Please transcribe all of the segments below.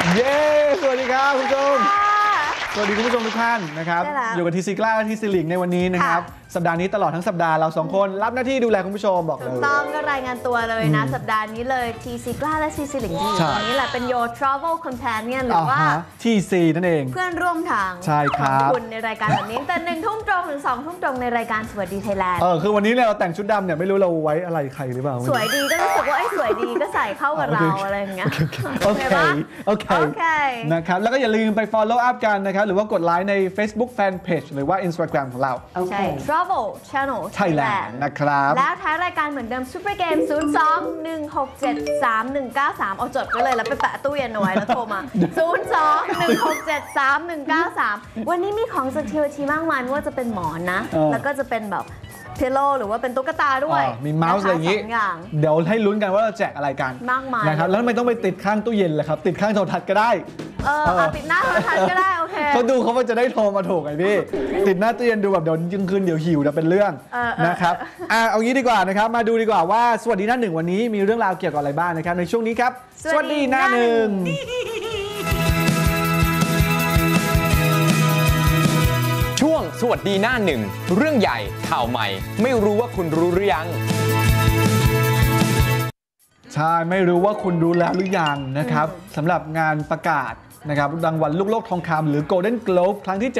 เย้สวัสดีครับคุณผู้ชมสวัสดีคุณผู้ชมทุกท่านนะครับอยู่กับทีซีกล้าและทีซีลิงในวันนี้นะครับสัปดาห์นี้ตลอดทั้งสัปดาห์เรา2คนรับหน้าที่ดูแลคุณผู้ชมบอกเลยต้องก็รายงานตัวเลยนะสัปดาห์นี้เลยทีซีกล้าและทีซีลิงที่อยู่ตรงนี้แหละเป็น Your Travel Companion หรือว่าทีซีนั่นเองเพื่อนร่วมทางใช่ครับของคุณในรายการแบบนี้แต่1 ทุ่มตรงถึง2 ทุ่มตรงในรายการสวัสดีไทยแลนด์คือวันนี้เนี่ยเราแต่งชุดดำเนี่ยไม่รู้เราไว้อะไรใครหรือเปล่าสวยดีก็รู้สึกว่าสวยดีก็ใส่เข้ากับเราอะไรอย่างเงี้ยโอเคนะครับแล้วก็อย่าลืมไป follow up กันนะครับหรือว่ากดไลค์ใน Facebook Fanpage หรือว่า Instagram ของเราใช่ Travel Channel Thailand นะครับแล้วท้ายรายการเหมือนเดิม Super Game 02-167-3193 เอาจดไว้เลยแล้วไปแปะตู้เย็นเอาไว้แล้วโทรมา 02-167-3193 วันนี้มีของจากทีโอทีมากมายไม่ว่าจะเป็นหมอนนะแล้วก็จะเป็นแบบพิลโลหรือว่าเป็นตุ๊กตาด้วยมีเมาส์อะไรอย่างนี้เดี๋ยวให้ลุ้นกันว่าเราแจกอะไรกันมากมายนะครับแล้วทำไมต้องไปติดข้างตู้เย็นล่ะครับติดข้างโทรทัศน์ก็ได้ติดหน้าโทรทัศน์ก็ได้โอเคเขาดูเขาจะได้โทรมาถูกไงพี่ติดหน้าตู้เย็นดูแบบเดี๋ยวยังคืนเดี๋ยวหิวจะเป็นเรื่องนะครับเอางี้ดีกว่านะครับมาดูดีกว่าว่าสวัสดีหน้าหนึ่งวันนี้มีเรื่องราวเกี่ยวกับอะไรบ้างนะครับในช่วงนี้ครับสวัสดีหน้าหนึ่งช่วงสวัสดีหน้าหนึ่งเรื่องใหญ่ข่าวใหม่ไม่รู้ว่าคุณรู้หรือยังใช่ไม่รู้ว่าคุณรู้แล้วหรือยังนะครับสำหรับงานประกาศนะครับรางวัลลูกโลกทองคำหรือ Golden Globe ครั้งที่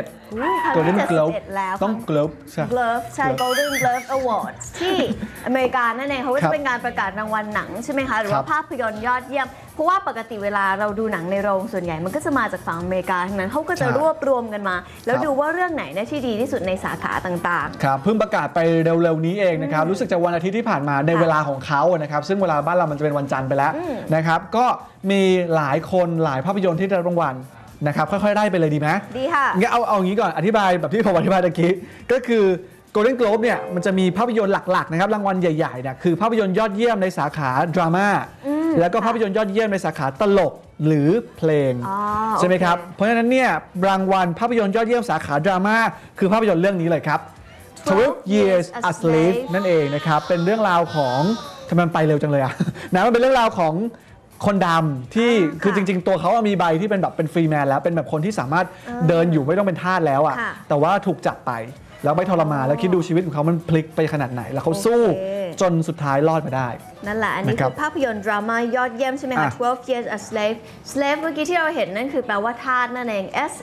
71 Golden Globe ต้อง Globe ใช่ Globe ใช่ Golden Globe Awards ที่อเมริกานั่นเองเขาก็จะเป็นงานประกาศรางวัลหนังใช่ไหมคะหรือว่าภาพยนตร์ยอดเยี่ยมเพราะว่าปกติเวลาเราดูหนังในโรงส่วนใหญ่มันก็จะมาจากฝั่งอเมริกาทั้งนั้นเขาก็จะรวบรวมกันมาแล้วดูว่าเรื่องไหนที่ดีที่สุดในสาขาต่างๆครับเพิ่งประกาศไปเร็วๆนี้เองนะครับรู้สึกจะวันอาทิตย์ที่ผ่านมาในเวลาของเขานะครับซึ่งเวลาบ้านเรามันจะเป็นวันจันทร์ไปแล้วนะครับก็มีหลายคนหลายภาพยนตร์ที่ได้รางวัลนะครับค่อยๆได้ไปเลยดีไหมดีค่ะงั้นเอางี้ก่อนอธิบายแบบที่ผมอธิบายตะกี้ก็คือ Golden Globe เนี่ยมันจะมีภาพยนตร์หลักๆนะครับรางวัลใหญ่ๆเนี่ยคือภาพยนตร์ยอดเยี่ยมในสาขาดราม่าแล้วก็ภาพยนตร์ยอดเยี่ยมในสาขาตลกหรือเพลงใช่ไหมครับเพราะฉะนั้นเนี่ยรางวัลภาพยนตร์ยอดเยี่ยมสาขาดราม่าคือภาพยนตร์เรื่องนี้เลยครับ 12 Years a Slave นั่นเองนะครับเป็นเรื่องราวของทำไมมันไปเร็วจังเลยอะนะมันเป็นเรื่องราวของคนดำที่คือจริงๆตัวเขามีใบที่เป็นแบบเป็นฟรีแมนแล้วเป็นแบบคนที่สามารถเดินอยู่ไม่ต้องเป็นทาสแล้วอ่ะแต่ว่าถูกจับไปแล้วไม่ทรมานแล้วคิดดูชีวิตของเขามันพลิกไปขนาดไหนแล้วเขาสู้จนสุดท้ายรอดมาได้นั่นแหละอันนี้คือภาพยนตร์ดราม่ายอดเยี่ยมใช่ไหมคะ 12 Years a Slave Slave เมื่อกี้ที่เราเห็นนั่นคือแปลว่าทาสนั่นเอง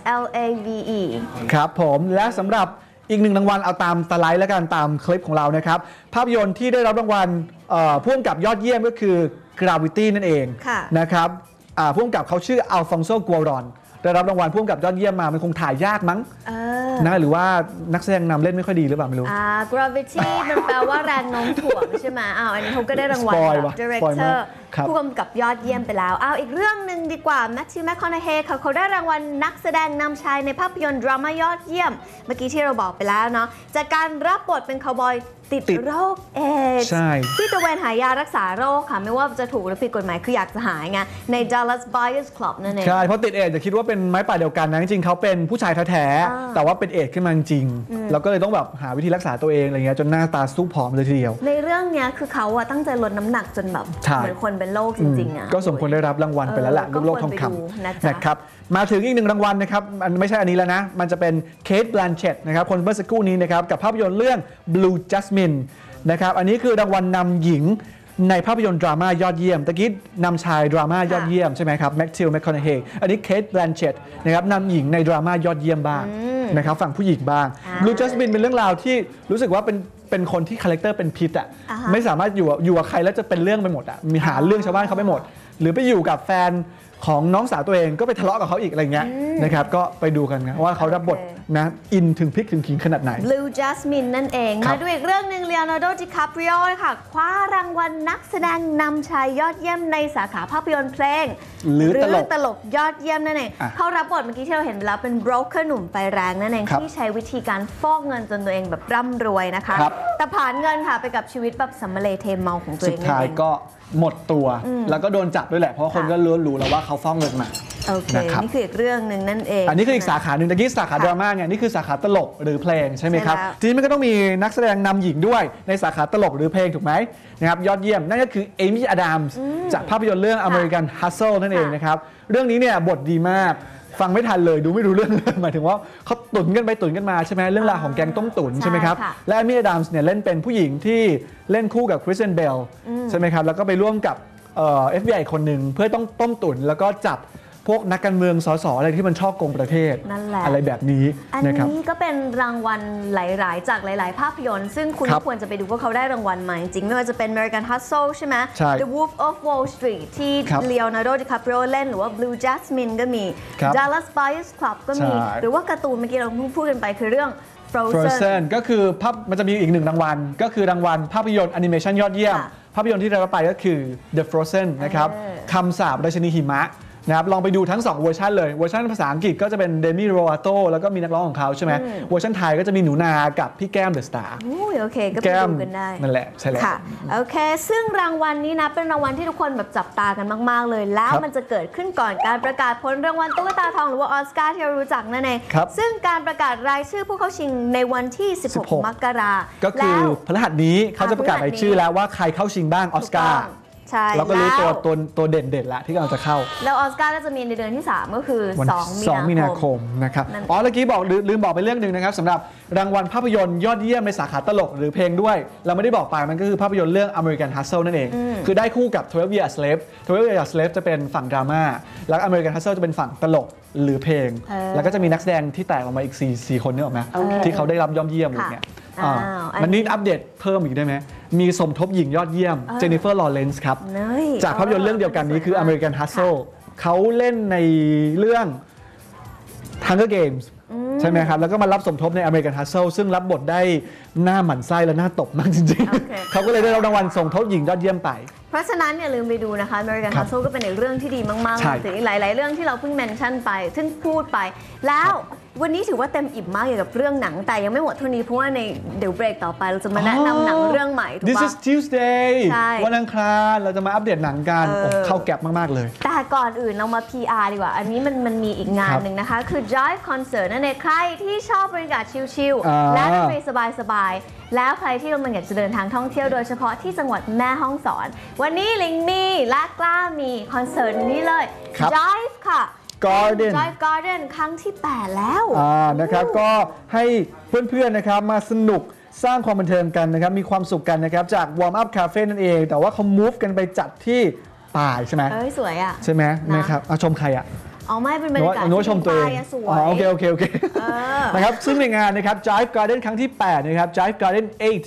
SLAVE ครับผมและสำหรับอีกหนึ่งรางวัลเอาตามสไลด์แล้วกันตามคลิปของเรานะครับภาพยนตร์ที่ได้รับรางวัลพ่วงกับยอดเยี่ยมก็คือ Gravity นั่นเองนะครับพ่วงกับเขาชื่ออัลฟองโซ กัวรอนได้รับรางวัลพ่วงกับยอดเยี่ยมมามันคงถ่ายยากมั้งนะหรือว่านักแสดงนำเล่นไม่ค่อยดีหรือเปล่าไม่รู้ Gravity มันแปลว่าแรงโน้มถ่วงใช่ไหมอันนี้เขาก็ได้รางวัล Director ผู้กำกับยอดเยี่ยมไปแล้วอีกเรื่องหนึ่งดีกว่าแมทธิว แมคคอนาเฮย์เขาได้รางวัลนักแสดงนำชายในภาพยนตร์ดราม่ายอดเยี่ยมเมื่อกี้ที่เราบอกไปแล้วเนาะจากการรับบทเป็นคาวบอยติดโรคเอดส์ที่ตะเวนหายารักษาโรคค่ะไม่ว่าจะถูกหรือผิดกฎหมายคืออยากจะหายไงใน Dallas Buyers Club นั่นเองใช่เพราะติดเอดส์จะคิดว่าเป็นไม้ป่าเดียวกันนะจริงๆเขาเป็นผู้ชายแท้ๆแต่ว่าเป็นเอดส์ขึ้นมาจริงแล้วก็เลยต้องแบบหาวิธีรักษาตัวเองอะไรเงี้ยจนหน้าตาสู้ผอมเลยทีเดียวในเรื่องนี้คือเขาตั้งใจลดน้ำหนักจนแบบเหมือนคนเป็นโรคจริงๆก็สมควรได้รับรางวัลไปแล้วแหละลูกโลกทองคำนะครับมาถึงอีกหนึ่งรางวัลนะครับไม่ใช่อันนี้แล้วนะมันจะเป็นเคท แบลันเชตต์นะครับคนเมื่อสักครู่นี้นะครับกับภาพยนตร์เรื่อง Blue Jasmine นะครับอันนี้คือรางวัลนำหญิงในภาพยนตร์ดราม่ายอดเยี่ยมตะกี้นำชายดราม่ายอดเยี่ยมใช่ไหมครับแมทธิว แมคคอนาเฮย์อันนี้เคท แบลันเชตต์นะครับนำหญิงในดราม่ายอดเยี่ยมบ้างนะครับฝั่งผู้หญิงบ้าง Blue Jasmine เป็นเรื่องราวที่รู้สึกว่าเป็นคนที่คาแรคเตอร์เป็นพิษไม่สามารถอยู่กับใครแล้วจะเป็นเรื่องไปหมดมีหาเรื่องชาวบ้านเขาไปหมดหรือไปอยู่กับแฟนของน้องสาวตัวเองก็ไปทะเลาะกับเขาอีกอะไรเงี้ยนะครับก็ไปดูกันนะว่าเขารับบทนะอินถึงพลิกถึงขิงขนาดไหน Blue Jasmine นั่นเองมาดูอีกเรื่องหนึ่งเลโอนาร์โด ดิคาปริโอค่ะคว้ารางวัลนักแสดงนำชายยอดเยี่ยมในสาขาภาพยนตร์เพลงหรือตลกยอดเยี่ยมนั่นเองเขารับบทเมื่อกี้ที่เราเห็นไปแล้วเป็นโบรกเกอร์หนุ่มไฟแรงนั่นเองที่ใช้วิธีการฟอกเงินจนตัวเองแบบร่ำรวยนะคะแต่ผ่านเงินค่ะไปกับชีวิตแบบสัมมาเลเทเมาของตัวเองสุดท้ายก็หมดตัวแล้วก็โดนจับด้วยแหละเพราะคนก็รู้แล้วว่าเขาฟ้องเงินมาโอเคนี่คืออีกเรื่องหนึ่งนั่นเองอันนี้คืออีกสาขาหนึ่งตะกี้สาขาดราม่าไงนี่คือสาขาตลกหรือเพลงใช่ไหมครับทีนี้มันก็ต้องมีนักแสดงนำหญิงด้วยในสาขาตลกหรือเพลงถูกไหมนะครับยอดเยี่ยมนั่นก็คือเอมี่อดัมส์จากภาพยนตร์เรื่อง American Hustle นั่นเองนะครับเรื่องนี้เนี่ยบทดีมากฟังไม่ทันเลยดูไม่รู้เรื่องหมายถึงว่าเขาตุนกันไปตุนกันมาใช่ไหมเรื่องราวของแกงต้มตุ๋นใช่ไหมครับและเอมี่อดัมส์เนี่ยเล่นเป็นผู้หญิงที่เล่นคู่กับคริสเตียนเบลใช่ไหมครับแล้วก็ไปร่วมกับFBI คนหนึ่งเพื่อต้องต้มตุ๋นแล้วก็จับพวกนักการเมืองสสอะไรที่มันชอบโกงประเทศอะไรแบบนี้นะครับอันนี้ก็เป็นรางวัลหลายๆจากหลายๆภาพยนตร์ซึ่งคุณควรจะไปดูว่าเขาได้รางวัลมาจริงไม่ว่าจะเป็น American Hustle ใช่ไหม The Wolf of Wall Street ที่ Leonardo DiCaprio เล่นหรือว่า Blue Jasmine ก็มี Dallas Buyers Club ก็มีหรือว่าการ์ตูนเมื่อกี้เราเพิ่งพูดกันไปคือเรื่อง Frozen ก็คือมันจะมีอีกหนึ่งรางวัลก็คือรางวัลภาพยนตร์แอนิเมชันยอดเยี่ยมภาพยนตร์ที่ได้รับไปก็คือ The Frozen นะครับคำสาปราชินีหิมะนะครับลองไปดูทั้ง2เวอร์ชันเลยเวอร์ชันภาษาอังกฤษก็จะเป็นเดมี่โรอาโตแล้วก็มีนักร้องของเขาใช่ไหมเวอร์ชันไทยก็จะมีหนูนากับพี่แก้มเดอะสตาร์โอเคก็ไปดูกันได้นั่นแหละใช่แล้วค่ะโอเคซึ่งรางวัลนี้นะเป็นรางวัลที่ทุกคนแบบจับตากันมากๆเลยแล้วมันจะเกิดขึ้นก่อนการประกาศผลรางวัลตุ๊กตาทองหรือว่าออสการ์ที่เรารู้จักนั่นเองซึ่งการประกาศรายชื่อผู้เข้าชิงในวันที่16มกราคมก็คือพฤหัสนี้เขาจะประกาศรายชื่อแล้วว่าใครเข้าชิงบ้างออสการ์เราก็รู้ตัวเด่นๆละที่กำลังจะเข้าแล้วออสการ์ก็จะมีในเดือนที่3ก็คือ2 มีนาคมนะครับเมื่อกี้บอกลืมบอกไปเรื่องหนึ่งนะครับสำหรับรางวัลภาพยนตร์ยอดเยี่ยมในสาขาตลกหรือเพลงด้วยเราไม่ได้บอกไปมันก็คือภาพยนตร์เรื่อง American Hustle นั่นเองคือได้คู่กับ 12 Years a Slave 12 Years a Slave จะเป็นฝั่งดราม่าแล้ว American Hustle จะเป็นฝั่งตลกหรือเพลงแล้วก็จะมีนักแสดงที่แตกออกมาอีก4คนนึกออกไหมที่เขาได้รับยอดเยี่ยมอะไรเนี่ยมันนี่อัปเดตเพิ่มอีกได้ไหมมีสมทบหญิงยอดเยี่ยมเจนนิเฟอร์ลอเรนซ์ครับจากภาพยนตร์เรื่องเดียวกันนี้คือ American Hustle เขาเล่นในเรื่อง Hunger Games ใช่ไหมครับแล้วก็มารับสมทบใน American Hustle ซึ่งรับบทได้หน้าหมั่นไส้และหน้าตบมากจริงๆเขาก็เลยได้รับรางวัลสมทบหญิงยอดเยี่ยมไปเพราะฉะนั้นอย่าลืมไปดูนะคะ American Hustle ก็เป็นอีกเรื่องที่ดีมากๆเลยหลายๆเรื่องที่เราเพิ่งเมนชั่นไปซึ่งพูดไปแล้ววันนี้ถือว่าเต็มอิ่มมากเกี่ยวกับเรื่องหนังแต่ยังไม่หมดเท่านี้เพราะว่าในเดี๋ยวเบรกต่อไปเราจะมาแนะนำหนังเรื่องใหม่ถูกปะ This is Tuesday วันอังคารเราจะมาอัปเดตหนังกันเข้าแก็บมากๆเลยแต่ก่อนอื่นเรามา PR ดีกว่าอันนี้มันมีอีกงานหนึ่งนะคะคือ Jive Concert นั่นเองใครที่ชอบบรรยากาศชิลๆและดนตรีสบายๆแล้วใครที่กำลังอยากจะเดินทางท่องเที่ยวโดยเฉพาะที่จังหวัดแม่ฮ่องสอนวันนี้ลิงมีและกล้ามีคอนเสิร์ตนี้เลย Jive ค่ะJive Garden ครั้งที่8แล้วนะครับก็ให้เพื่อนๆนะครับมาสนุกสร้างความบันเทิงกันนะครับมีความสุขกันนะครับจาก Warm Up Cafe นั่นเองแต่ว่าเขา move กันไปจัดที่ป่าใช่ไหมสวยอ่ะใช่ไหมนะครับชมใครอ่ะไม่เป็นบรรยากาศที่ชมตัวเองสวยโอเคนะครับซึ่งในงานนะครับ Jive Garden ครั้งที่8นะครับ Jive Garden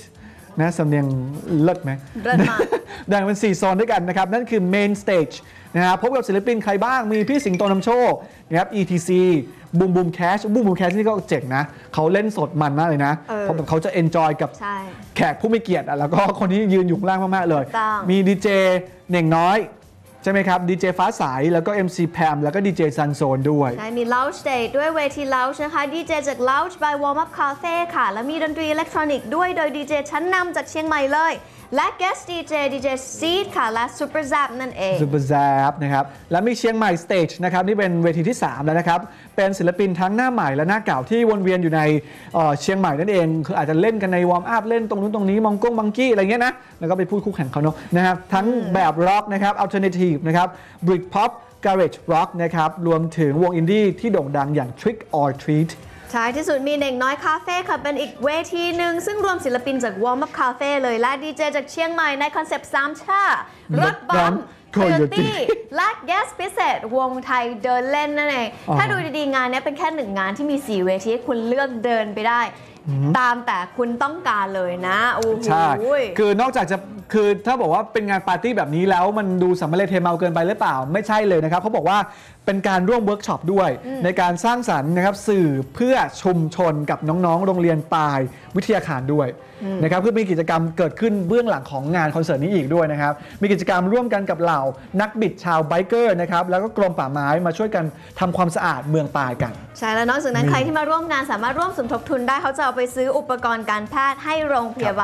8นะสำเนียงเลิศไหมเลิศมากแบ่งเป็น4โซนด้วยกันนะครับนั่นคือ Main Stage นะครับพบกับศิลปินใครบ้างมีพี่สิงโตนำโชคนะครับ ETC บูมบูมแคชนี่ก็เจ๋งนะเขาเล่นสดมันมากเลยนะเพราะแบบเขาจะเอนจอยกับแขกผู้มีเกียรติแล้วก็คนที่ยืนอยู่ข้างล่างมากๆเลยมีดีเจเน่งน้อยใช่ไหมครับดีเจฟ้าใสแล้วก็ MC แพมแล้วก็ดีเจซันโซนด้วยใช่มี Lounge Stage ด้วยเวที Lounge นะคะดีเจจาก Lounge by Warm Up Cafe ค่ะแล้วมีดนตรีอิเล็กทรอนิกส์ด้วยโดยดีเจชั้นนำจากเชียงใหม่เลยและ Guest DJ Seed ค่ะและ Super Zap นั่นเอง Super Zap นะครับและมีเชียงใหม่ Stage นะครับนี่เป็นเวทีที่3แล้วนะครับเป็นศิลปินทั้งหน้าใหม่และหน้าเก่าที่วนเวียนอยู่ในเชียงใหม่นั่นเองคืออาจจะเล่นกันใน Warm Up เล่นตรงนู้นตรงนี้มังกี้อะไรเงี้ยนะแล้วก็ไปพูดคู่แข่งเขาเนาะนะครับทั้งแบบร็อกนะครับ Alternative นะครับ Brit Pop Garage Rock นะครับรวมถึงวงอินดี้ที่โด่งดังอย่าง Trick or Treat ท้ายที่สุดมีเน่งน้อยคาเฟ่ค่ะเป็นอีกเวทีหนึ่งซึ่งรวมศิลปินจาก Warm Up Cafe เลยและดีเจจากเชียงใหม่ในคอนเซปต์3ชารถบัมโคโยตี้และแกสพิเศษวงไทยเดินเล่นนั่นเองถ้าดูดีๆงานนี้เป็นแค่1งานที่มี4เวทีให้คุณเลือกเดินไปได้ตามแต่คุณต้องการเลยนะโอ้โหใช่คือนอกจากจะคือถ้าบอกว่าเป็นงานปาร์ตี้แบบนี้แล้วมันดูสัมมาเลเทเมาเกินไปหรือเปล่าไม่ใช่เลยนะครับเขาบอกว่าเป็นการร่วมเวิร์กช็อปด้วยในการสร้างสรรค์นะครับสื่อเพื่อชุมชนกับน้องๆโรงเรียนปลายวิทยาคารด้วยนะครับเพื่อมีกิจกรรมเกิดขึ้นเบื้องหลังของงานคอนเสิร์ตนี้อีกด้วยนะครับมีกิจกรรมร่วมกันกับเหล่านักบิดชาวไบเกอร์นะครับแล้วก็กรมป่าไม้มาช่วยกันทำความสะอาดเมืองปลายกันใช่แล้วนอกจากนั้นใครที่มาร่วมงานสามารถร่วมสมทบทุนได้เขาจะเอาไปซื้ออุปกรณ์การแพทย์ให้โรงพยาบาล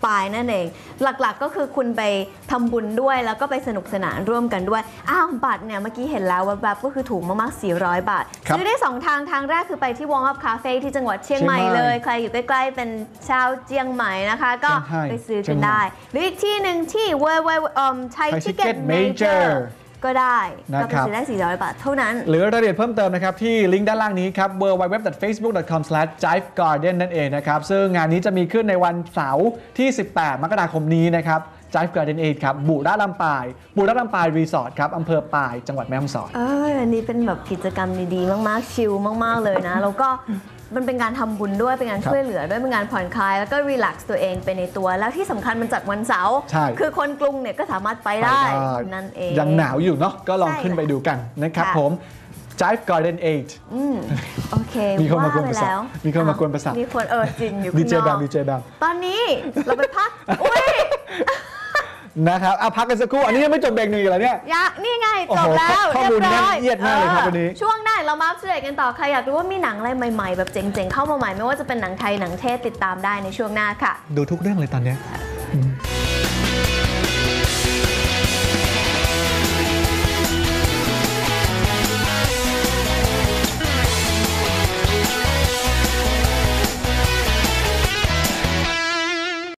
Inspire นั่นเองหลักๆก็คือคุณไปทำบุญด้วยแล้วก็ไปสนุกสนานร่วมกันด้วยบัตรเนี่ยเมื่อกี้เห็นแล้วแบบก็คือถูกมากๆ400 บาทซื้อได้2 ทางแรกคือไปที่ Warm Up Cafe ที่จังหวัดเชียงใหม่เลยใครอยู่ใกล้ๆเป็นชาวเชียงใหม่นะคะก็ไปซื้อกันได้หรืออีกที่หนึ่งที่ Thai Ticket Major ก็ได้ก็ไปซื้อได้400 บาทเท่านั้นหรือรายละเอียดเพิ่มเติมนะครับที่ลิงก์ด้านล่างนี้ครับ www.facebook.com/jivegarden นั่นเองนะครับซึ่งงานนี้จะมีขึ้นในวันเสาร์ที่18 มกราคมนี้นะครับ Jive Garden 8 ครับบุรีรัมย์ปายรีสอร์ทครับอำเภอปายจังหวัดแม่ฮ่องสอนอันนี้เป็นแบบกิจกรรมดีๆมากๆชิลมากๆเลยนะแล้วก็มันเป็นการทำบุญด้วยเป็นการช่วยเหลือด้วยเป็นการผ่อนคลายแล้วก็รีแลกซ์ตัวเองไปในตัวแล้วที่สำคัญมันจัดวันเสาร์คือคนกรุงเนี่ยก็สามารถไปได้นั่นเองยังหนาวอยู่เนาะก็ลองขึ้นไปดูกันนะครับผม Jive Garden 8โอเคมีคนมากวนประสาทมีคนมากวนประสาทมีคนจริงอยู่ดีเจแบมตอนนี้เราไปพักอุ้ยนะครับพักกันสักครู่อันนี้ยังไม่จบเบรกหนึ่งอยู่แล้วเนี่ยนี่ไงจบแล้วข้อมูลแน่นเอียดมากเลยครับวันนี้ช่วงหน้าเรามาอัปเดตกันต่อใครอยากรู้ว่ามีหนังอะไรใหม่ๆแบบเจ๋งๆเข้ามาใหม่ไม่ว่าจะเป็นหนังไทยหนังเทศติดตามได้ในช่วงหน้าค่ะดูทุกเรื่องเลยตอนนี้